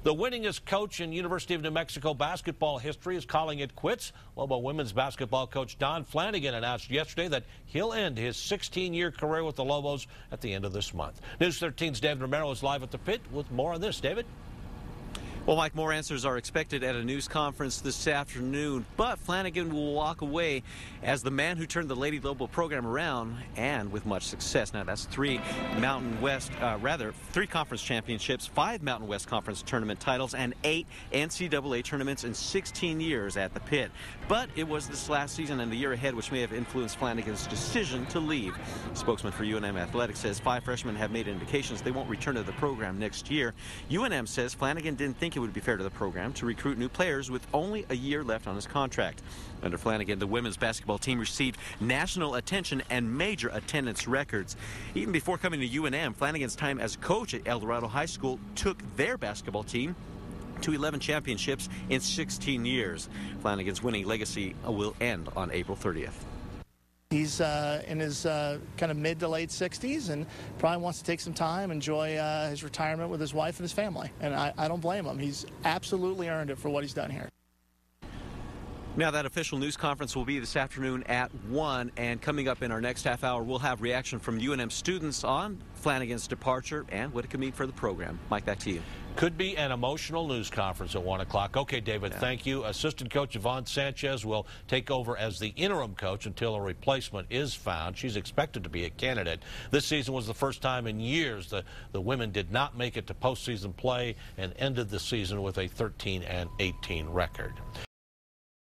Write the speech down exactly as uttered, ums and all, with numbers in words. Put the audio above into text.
The winningest coach in University of New Mexico basketball history is calling it quits. Lobo women's basketball coach Don Flanagan announced yesterday that he'll end his sixteen-year career with the Lobos at the end of this month. News thirteen's David Romero is live at the pit with more on this. David? Well, Mike, more answers are expected at a news conference this afternoon, but Flanagan will walk away as the man who turned the Lady Lobo program around, and with much success. Now, that's three Mountain West, uh, rather, three conference championships, five Mountain West Conference tournament titles, and eight N C double A tournaments in sixteen years at the pit. But it was this last season and the year ahead which may have influenced Flanagan's decision to leave. Spokesman for U N M Athletics says five freshmen have made indications they won't return to the program next year. U N M says Flanagan didn't think it would be fair to the program to recruit new players with only a year left on his contract. Under Flanagan, the women's basketball team received national attention and major attendance records. Even before coming to U N M, Flanagan's time as coach at El Dorado High School took their basketball team to eleven championships in sixteen years. Flanagan's winning legacy will end on April thirtieth. He's uh, in his uh, kind of mid to late sixties and probably wants to take some time, enjoy uh, his retirement with his wife and his family. And I, I don't blame him. He's absolutely earned it for what he's done here. Now, that official news conference will be this afternoon at one, and coming up in our next half hour, we'll have reaction from U N M students on Flanagan's departure and what it could mean for the program. Mike, back to you. Could be an emotional news conference at one o'clock. Okay, David, yeah. Thank you. Assistant coach Yvonne Sanchez will take over as the interim coach until a replacement is found. She's expected to be a candidate. This season was the first time in years the, the women did not make it to postseason play and ended the season with a thirteen and eighteen record.